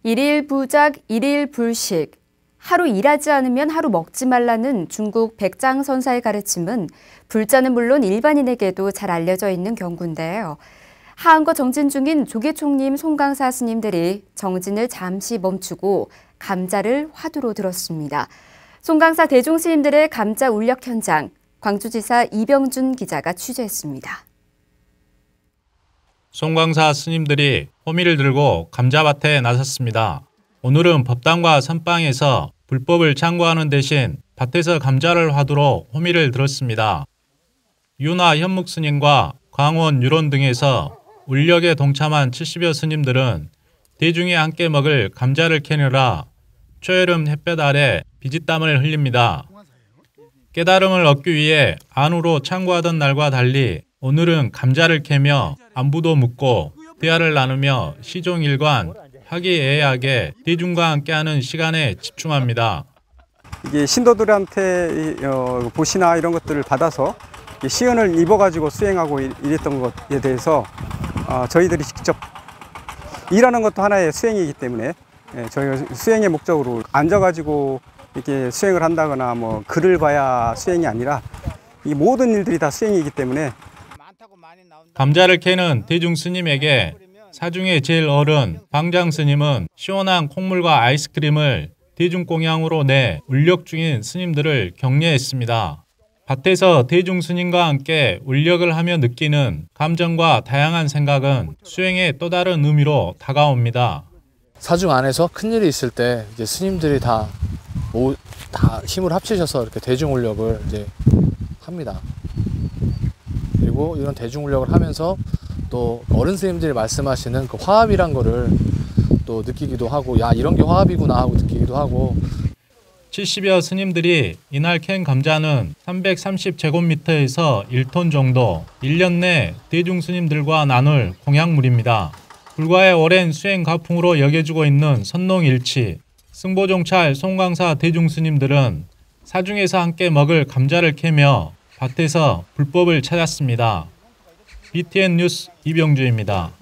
일일 부작, 일일 불식. 하루 일하지 않으면 하루 먹지 말라는 중국 백장선사의 가르침은 불자는 물론 일반인에게도 잘 알려져 있는 경구인데요. 하한거 정진 중인 조계총림 송강사 스님들이 정진을 잠시 멈추고 감자를 화두로 들었습니다. 송강사 대중스님들의 감자 울력 현장, 광주지사 이병준 기자가 취재했습니다. 송강사 스님들이 호미를 들고 감자밭에 나섰습니다. 오늘은 법당과 선방에서 불법을 창구하는 대신 밭에서 감자를 화두로 호미를 들었습니다. 유나 현묵 스님과 광원 유론 등에서 울력에 동참한 70여 스님들은 대중이 함께 먹을 감자를 캐느라 초여름 햇볕 아래 비짓땀을 흘립니다. 깨달음을 얻기 위해 안으로 창구하던 날과 달리 오늘은 감자를 캐며 안부도 묻고 대화를 나누며 시종일관 화기애애하게 대중과 함께하는 시간에 집중합니다. 이게 신도들한테 보시나 이런 것들을 받아서 시연을 입어가지고 수행하고 이랬던 것에 대해서 저희들이 직접 일하는 것도 하나의 수행이기 때문에 저희가 수행의 목적으로 앉아가지고 이렇게 수행을 한다거나 뭐 글을 봐야 수행이 아니라 이 모든 일들이 다 수행이기 때문에 감자를 캐는 대중 스님에게 사중에 제일 어른 방장 스님은 시원한 콩물과 아이스크림을 대중 공양으로 내 울력 중인 스님들을 격려했습니다. 밭에서 대중 스님과 함께 울력을 하며 느끼는 감정과 다양한 생각은 수행의 또 다른 의미로 다가옵니다. 사중 안에서 큰일이 있을 때 이제 스님들이 다 힘을 합치셔서 이렇게 대중 울력을 이제 합니다. 그리고 이런 대중 울력을 하면서 또 어른 스님들이 말씀하시는 그 화합이란 거를 또 느끼기도 하고, 야, 이런 게 화합이구나 하고 느끼기도 하고. 70여 스님들이 이날 캔 감자는 330제곱미터에서 1톤 정도, 1년 내 대중 스님들과 나눌 공약물입니다. 불과의 오랜 수행 가풍으로 여겨지고 있는 선농일치, 승보종찰 송강사 대중 스님들은 사중에서 함께 먹을 감자를 캐며 밭에서 불법을 찾았습니다. BTN 뉴스 이병주입니다.